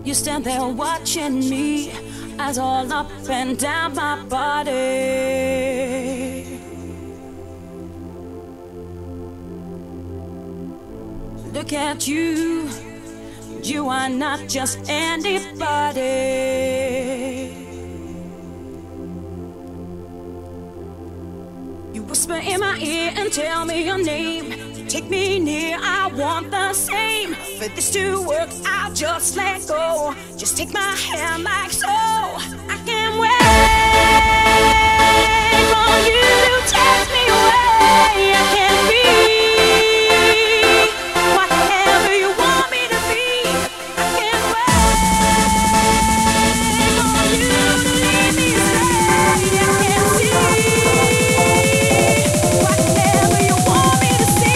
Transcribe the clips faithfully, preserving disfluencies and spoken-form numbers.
You stand there watching me as all up and down my body. Look at you, you are not just anybody. You whisper in my ear and tell me your name. Take me near, I want the same. For this to work, I'll just let go. Just take my hand like so. I can't wait for you to take me away. I can't be whatever you want me to be. I can't wait for you to leave me astray. I can't see whatever you want me to see.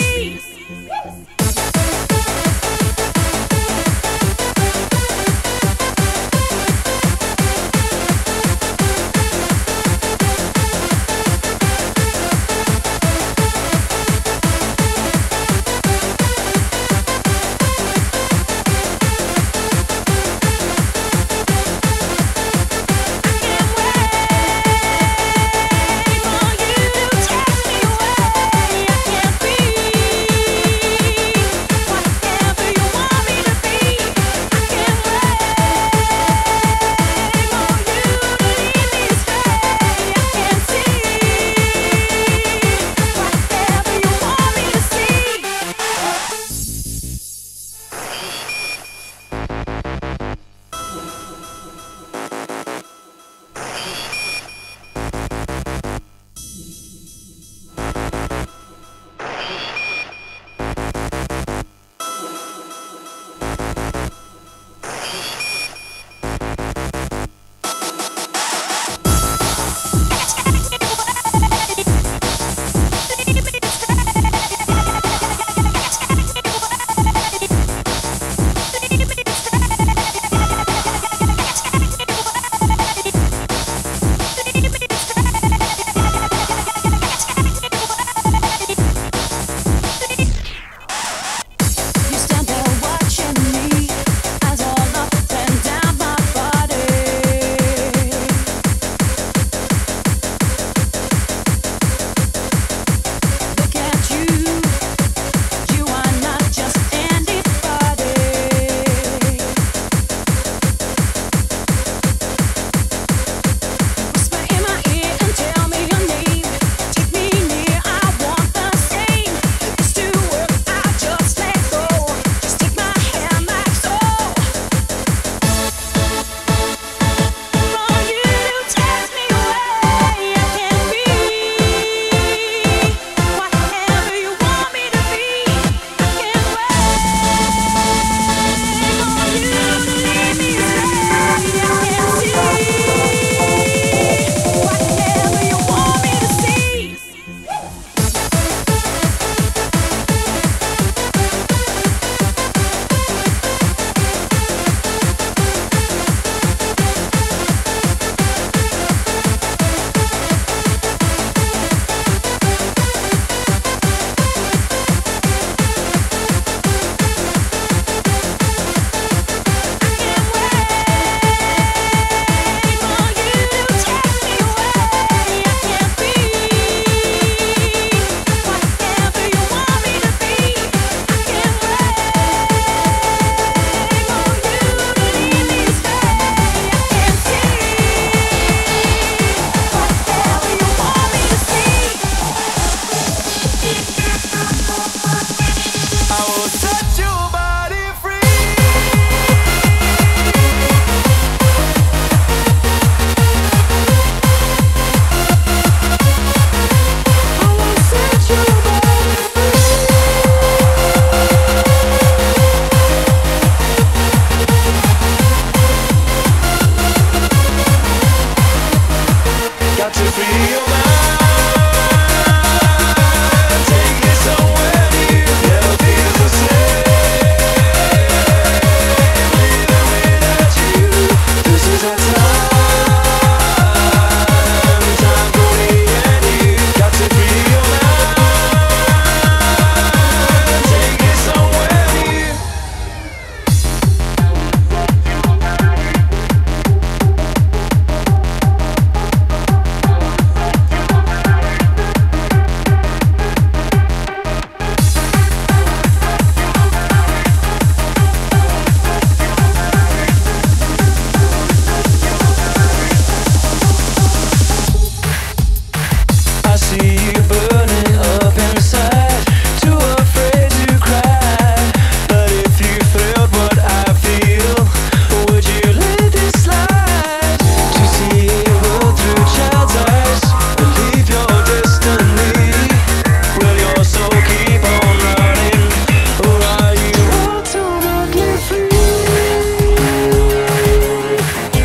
see you burning up inside, too afraid to cry. But if you felt what I feel, would you let this slide? To see evil through child's eyes, believe your destiny. Will your soul keep on running, or are you ultimately free?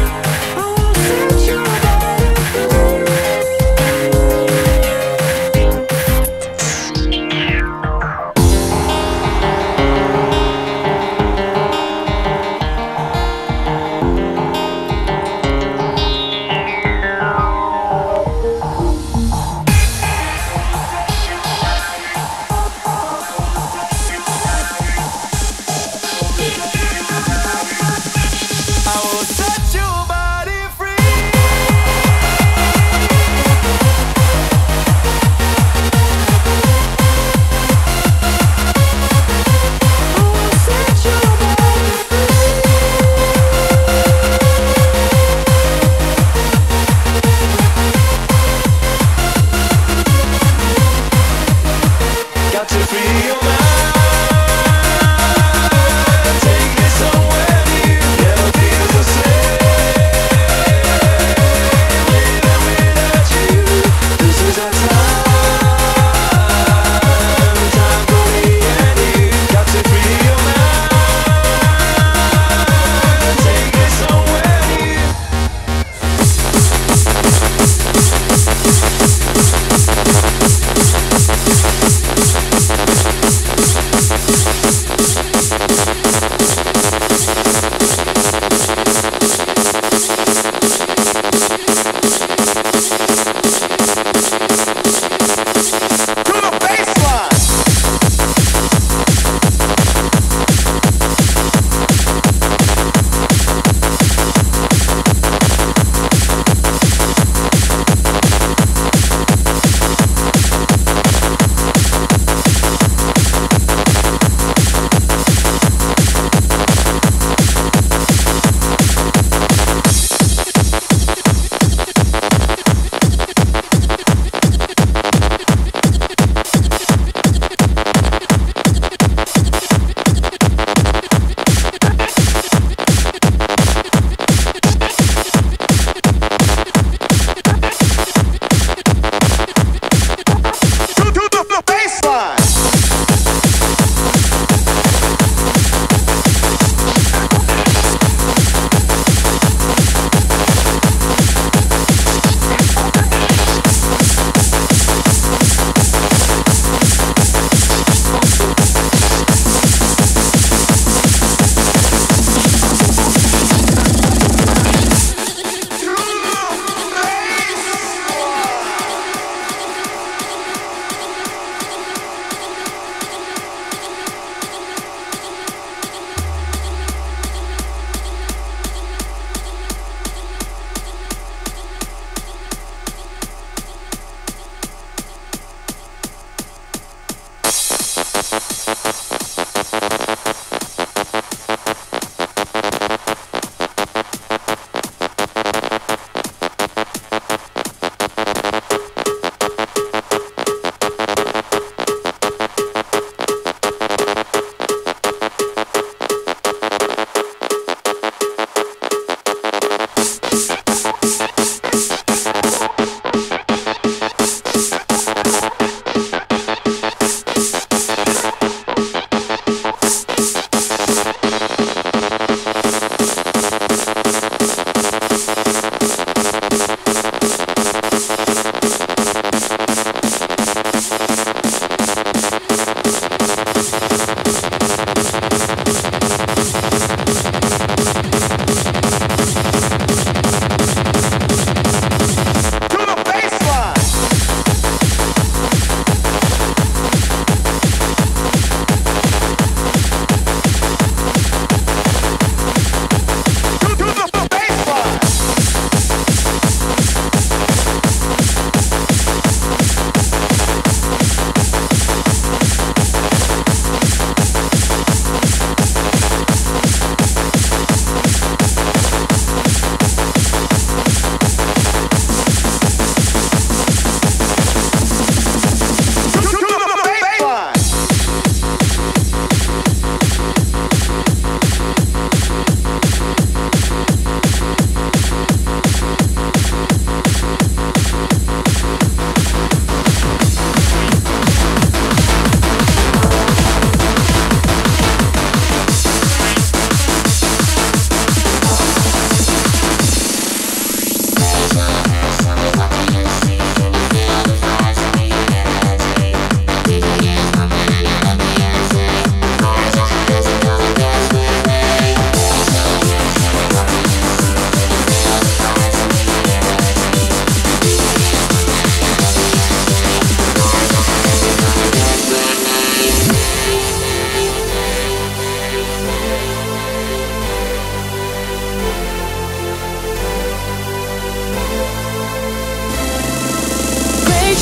I'll set your body free.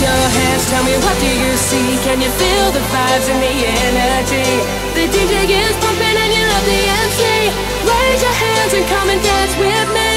your hands, tell me what do you see? Can you feel the vibes and the energy? The D J is pumping and you love the M C. Raise your hands and come and dance with me.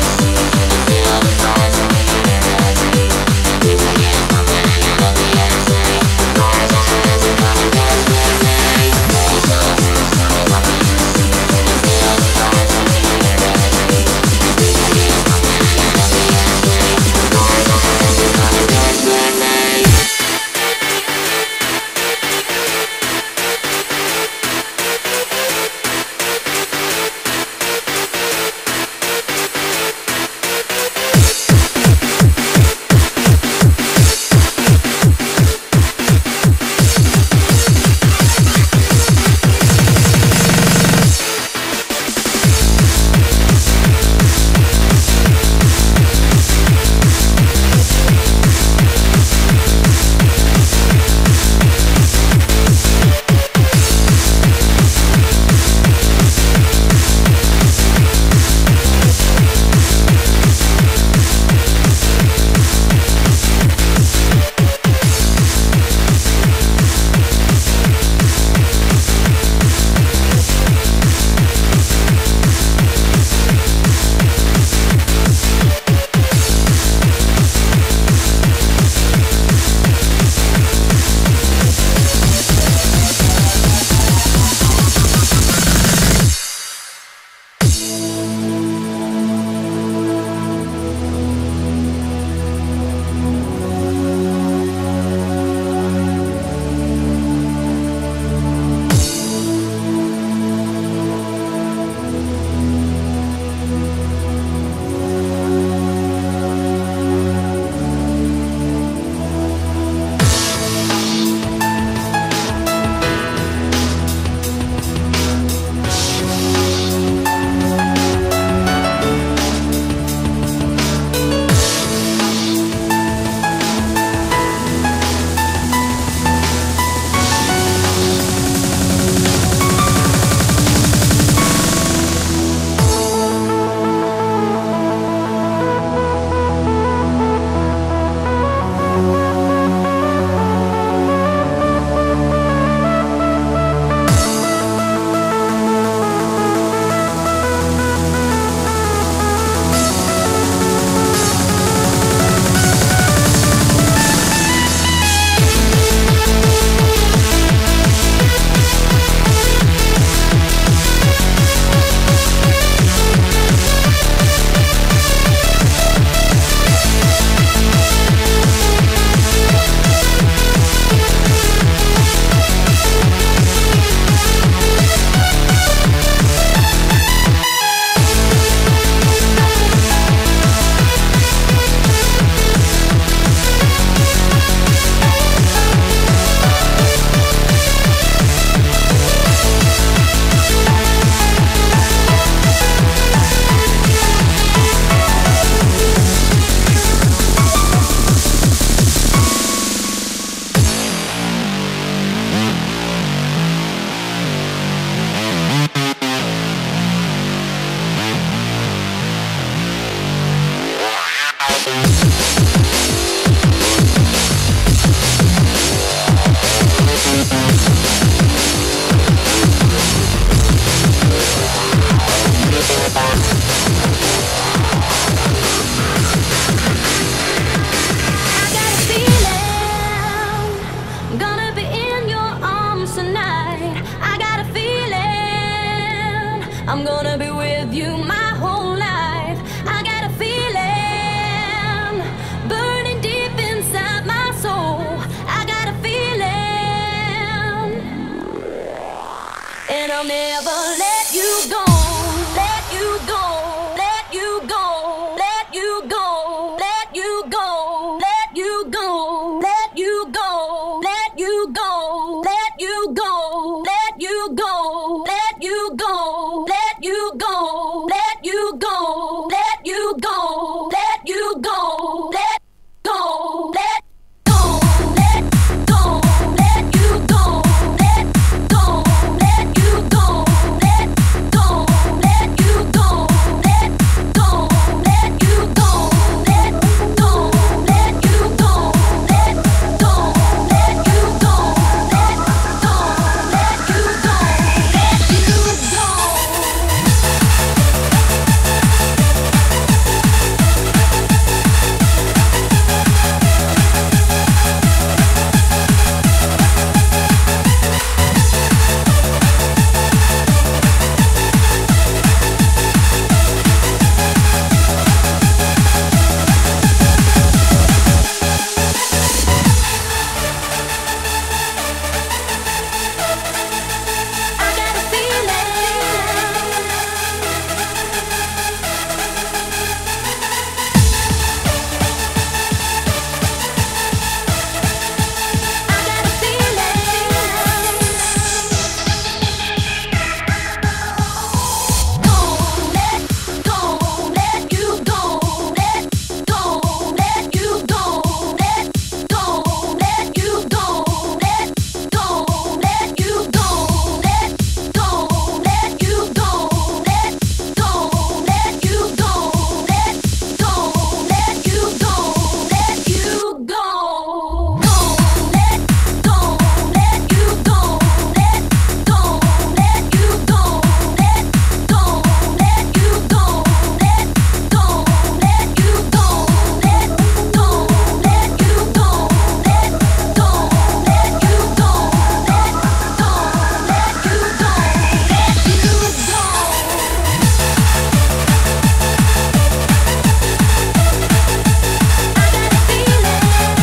Raise I'm gonna be with you my whole life. I got a feeling burning deep inside my soul. I got a feeling, and I'll never let you go. Let you go. Let you go. Let you go. Let you go. Let you go. Let you go. Let you go. Let you go. Let you go. Let you go. Let you go. Let you go. Let you go. Let you go. Let go. Let go. Let go. Let you go. Let go. Let you go. Let go. Let you go. Let go. Let you go. Let go. Let you go. Let go. Let you go. Let go. Let you go. Let you go. I got a feeling. I got a feeling. Go, let go, let you go, let go, let you go, let go, let you go, let go, let you go, let go, let you go, let go, let you go, let go, let you go, let you go. Go, let go, let you go, let go, let you go, let go, let you go, let go, let you go, let go, let you go, let go, let you go, let go, let you go, let you go. I got a feeling.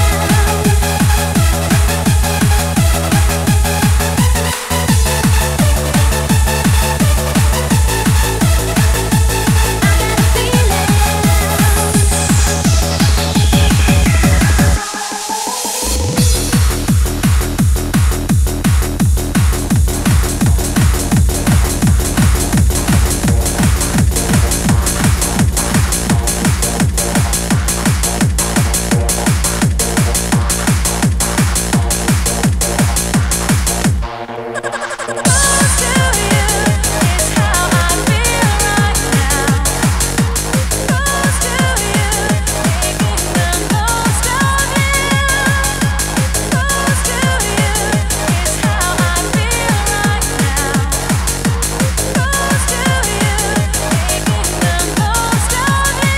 Close to you is how I feel right now. Close to you, making the most of you. Close to you is how I feel right now. Close to you, making the most of you.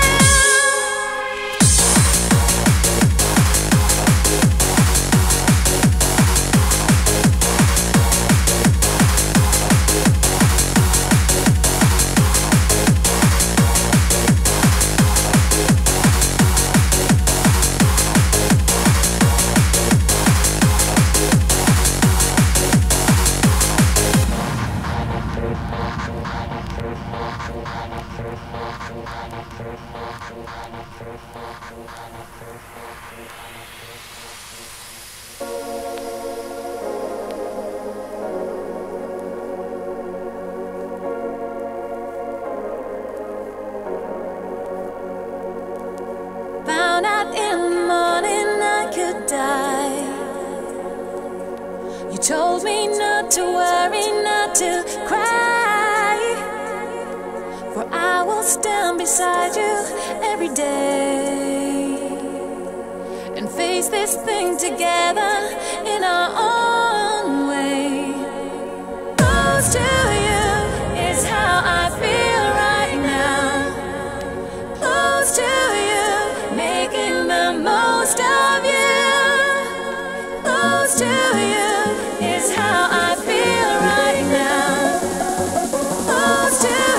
Found out in the morning I could die. You told me not to worry, not to cry, for I will stand beside you every day and face this thing together in our own way. Close to you is how I feel right now. Close to you, making the most of you. Close to you is how I feel right now. Close to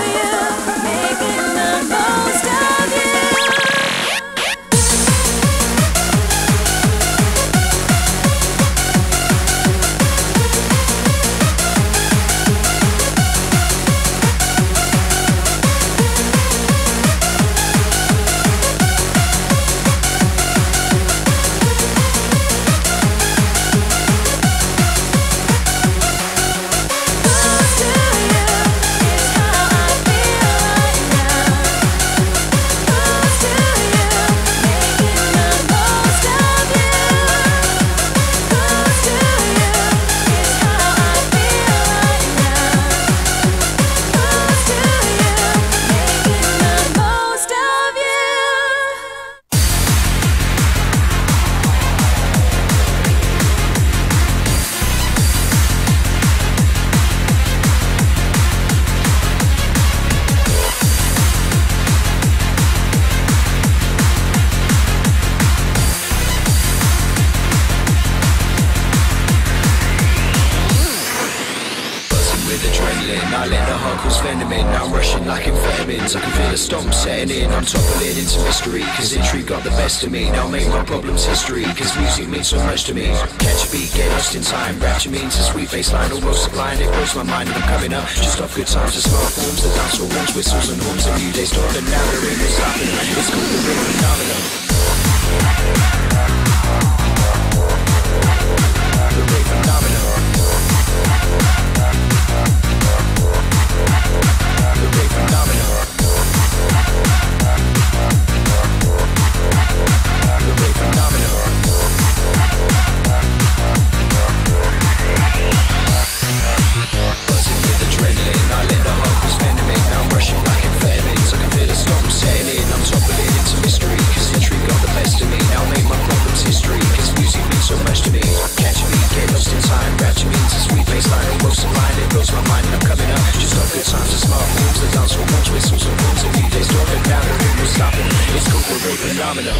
hardcore's venoming. Now I'm rushing like amphetamines. I can feel the stomp setting in. I'm toppling into mystery, cause intrigue got the best of me. Now I'll make my problems history, cause music means so much to me. Catch a beat, get lost in time. Rapture means a sweet baseline, almost sublime. It blows my mind and I'm coming up. Just off good times, the smart forms, the dance hall rooms, whistles and horns. A new day's dawn and now the ring is stopping. It's called the ring phenomenon. The ring phenomenon. The ring phenomenon. The ring phenomenon. Buzzing with adrenaline, I let the hardcore's venoming. Now I'm rushing like amphetamines. I can feel the storm setting in. I'm toppling into mystery, cause intrigue got the best of me. Now I'll make my problems history, cause music means so much to me. Catch me, get lost in time. Rapture means a sweet baseline, almost sublime. It blows my mind and I'm coming up. Just off good times, the smart forms, the dance hall rooms, whistles and horns. A new day's dawn and now the ring was stopping. It's called the ring phenomenon.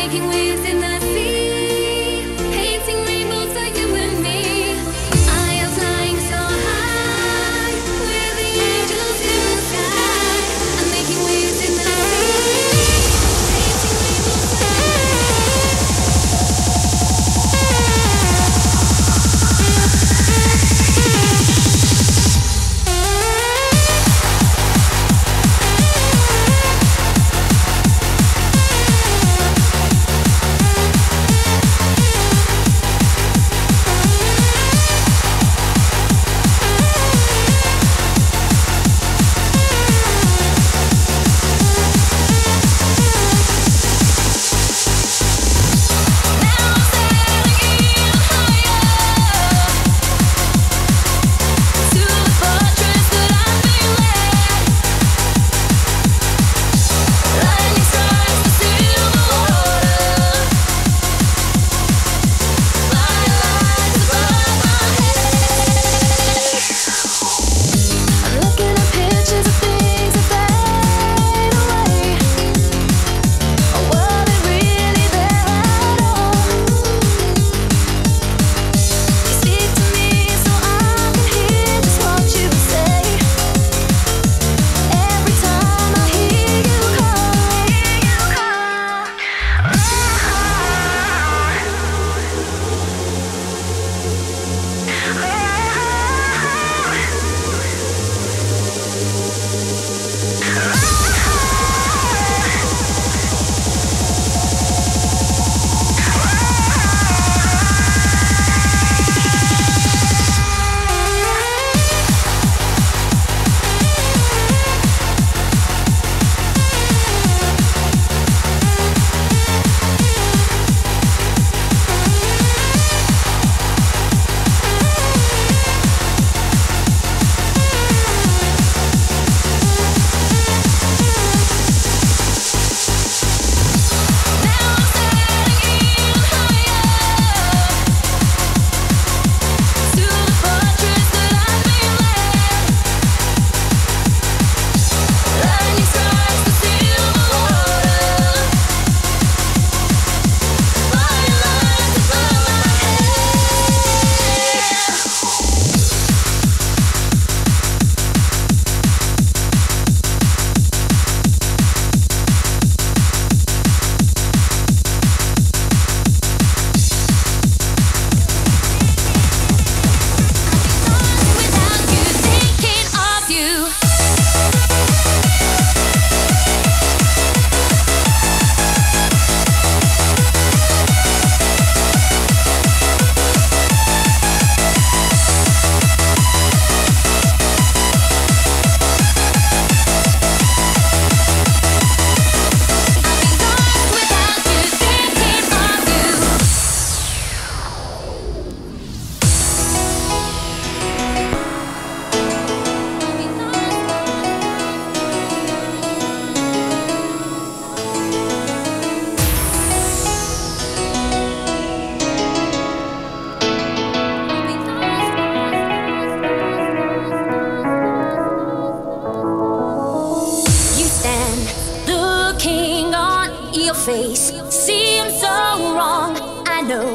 face seems so wrong. I know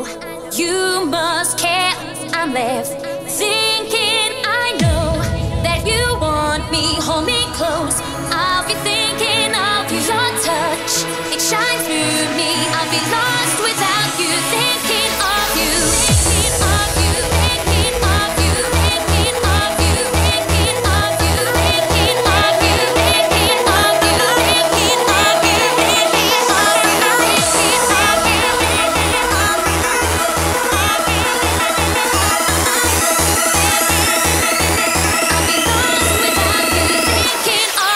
you must care. I'm left thinking I know that you want me. Hold me close. I'll be thinking of you. Your touch, it shines through me. I'll be lost without you. Thinking of you. Thinking of you. Thinking of you. Thinking of you. Thinking of you. Thinking of you. Thinking of you. Thinking of you. I'll be lost without you. Thinking of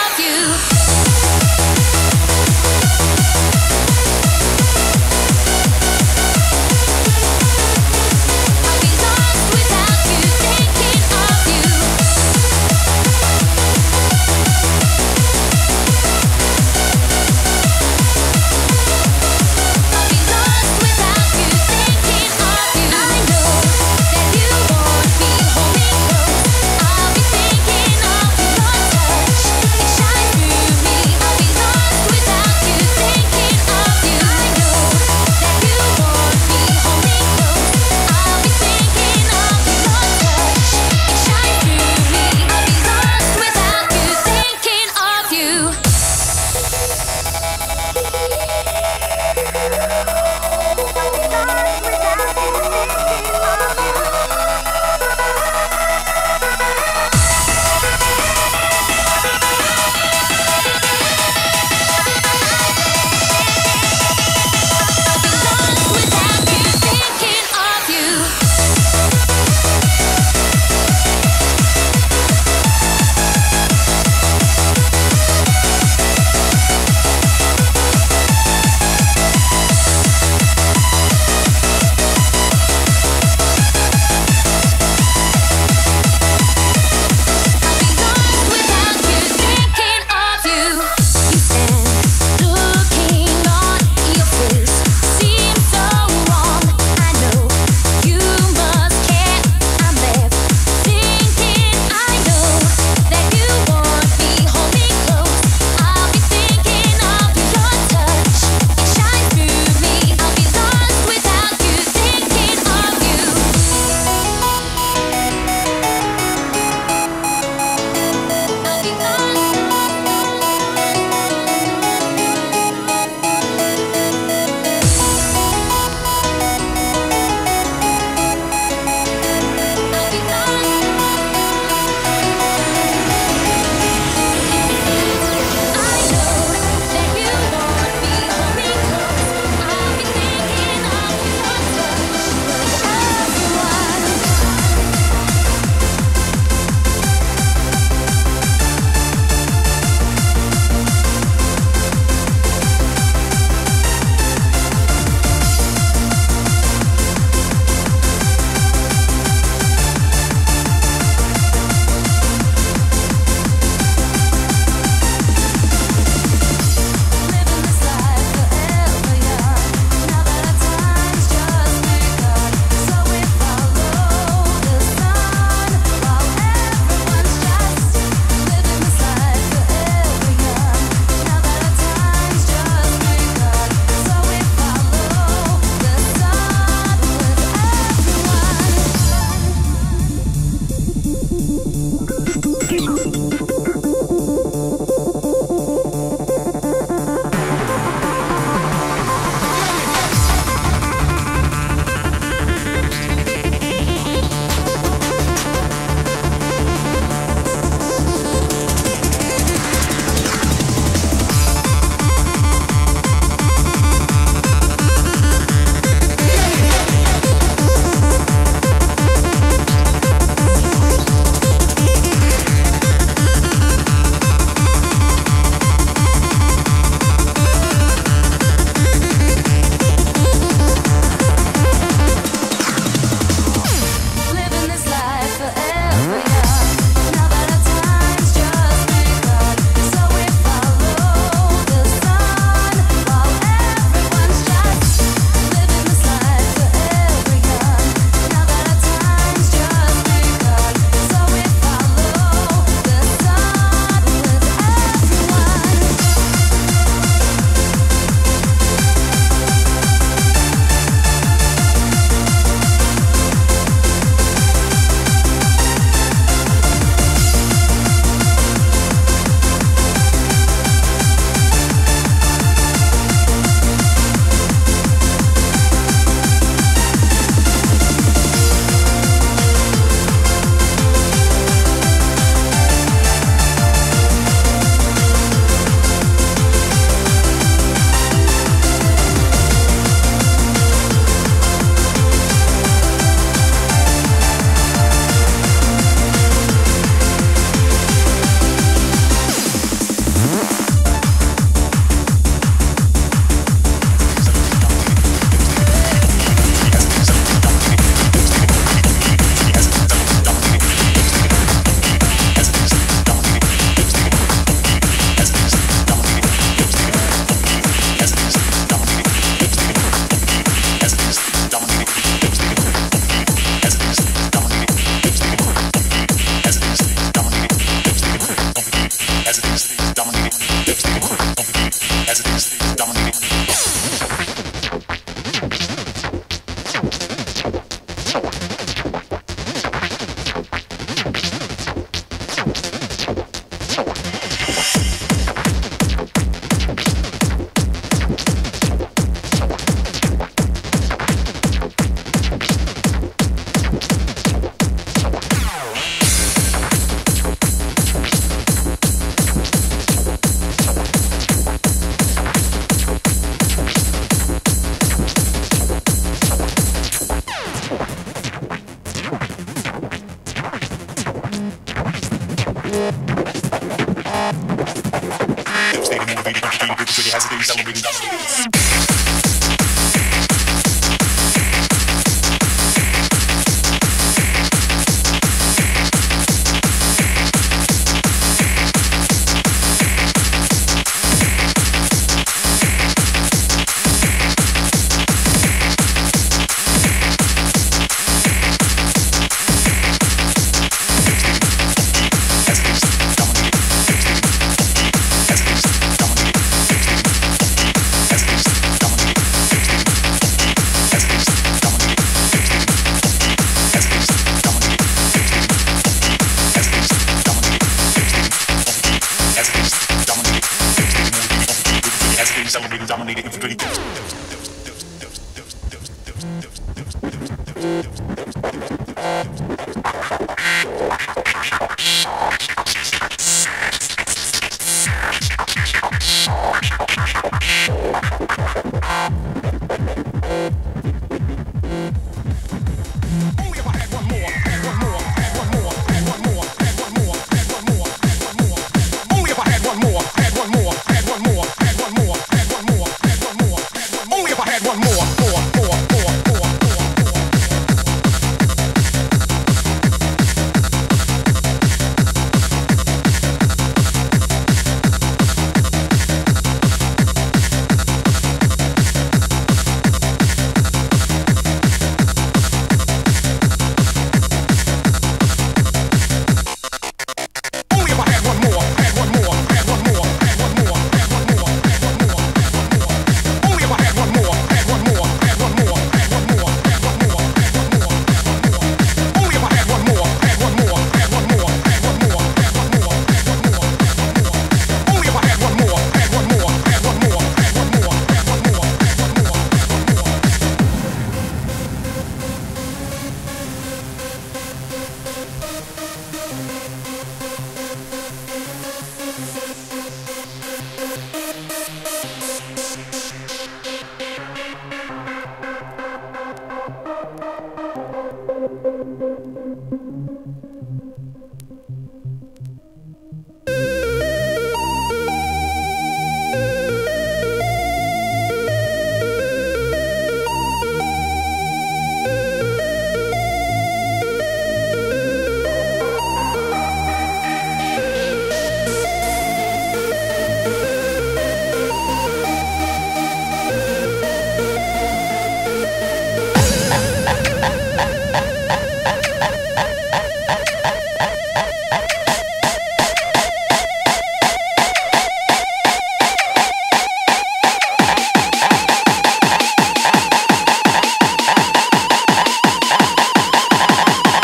dominated infantry.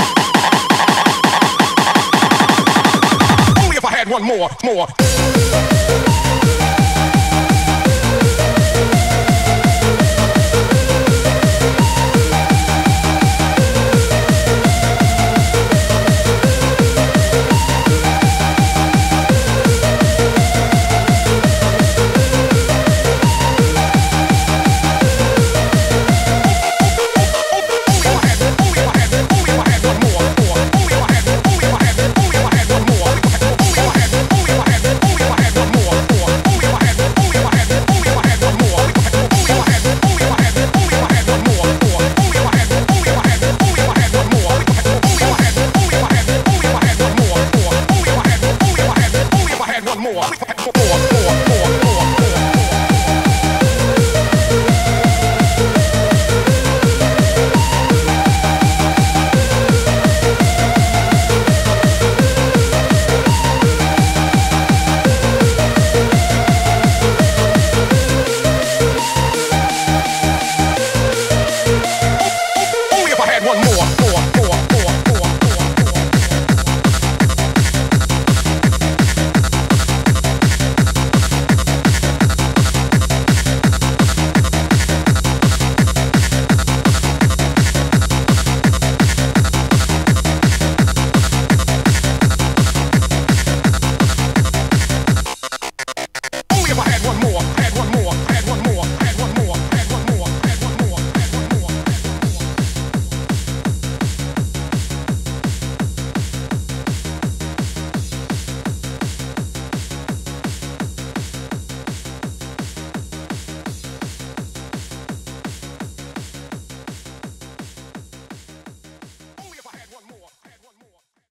One more, more.